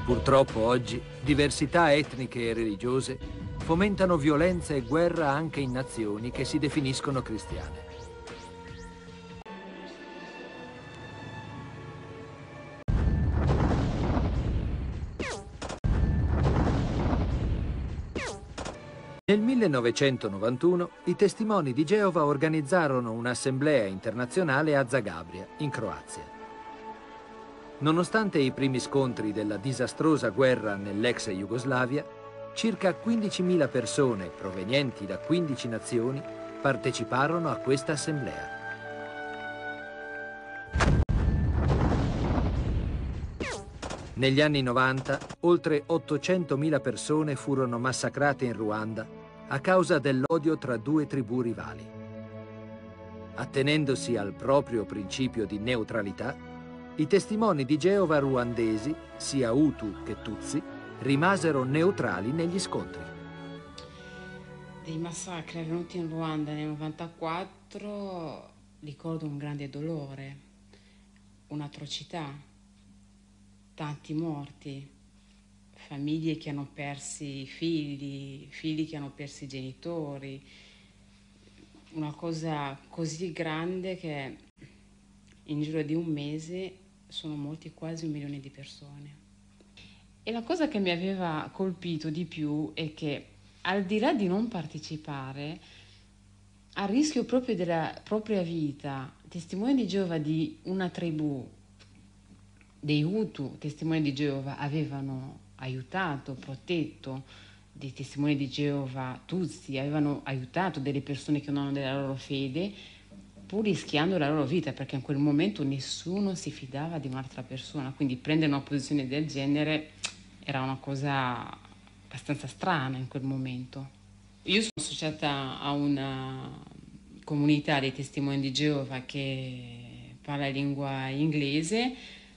Purtroppo oggi diversità etniche e religiose fomentano violenza e guerra anche in nazioni che si definiscono cristiane. Nel 1991 i Testimoni di Geova organizzarono un'assemblea internazionale a Zagabria, in Croazia. Nonostante i primi scontri della disastrosa guerra nell'ex Jugoslavia, circa 15.000 persone provenienti da 15 nazioni parteciparono a questa assemblea. Negli anni 90, oltre 800.000 persone furono massacrate in Ruanda a causa dell'odio tra due tribù rivali. Attenendosi al proprio principio di neutralità, i testimoni di Geova ruandesi, sia Hutu che Tutsi, rimasero neutrali negli scontri. Dei massacri avvenuti in Ruanda nel 94 ricordo un grande dolore, un'atrocità, tanti morti, famiglie che hanno persi figli, figli che hanno persi genitori, una cosa così grande che in giro di un mese sono morti quasi 1 milione di persone. E la cosa che mi aveva colpito di più è che al di là di non partecipare, a rischio proprio della propria vita, testimoni di Geova di una tribù, dei Hutu, testimoni di Geova, avevano aiutato, protetto dei testimoni di Geova Tutsi, avevano aiutato delle persone che non hanno della loro fede, pur rischiando la loro vita, perché in quel momento nessuno si fidava di un'altra persona, quindi prendere una posizione del genere era una cosa abbastanza strana in quel momento. Io sono associata a una comunità dei testimoni di Geova che parla lingua inglese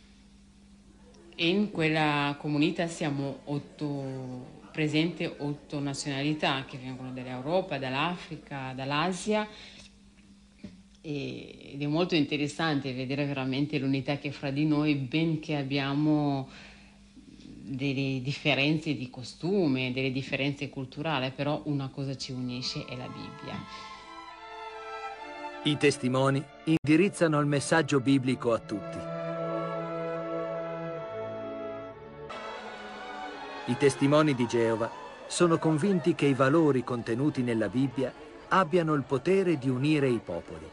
e in quella comunità siamo presenti 8 nazionalità che vengono dall'Europa, dall'Africa, dall'Asia. Ed è molto interessante vedere veramente l'unità che fra di noi, benché abbiamo delle differenze di costume, delle differenze culturali, però una cosa ci unisce, è la Bibbia. I testimoni indirizzano il messaggio biblico a tutti. I testimoni di Geova sono convinti che i valori contenuti nella Bibbia abbiano il potere di unire i popoli.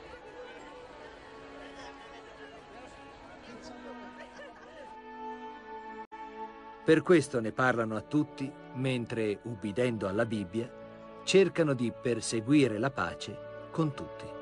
Per questo ne parlano a tutti, mentre, ubbidendo alla Bibbia, cercano di perseguire la pace con tutti.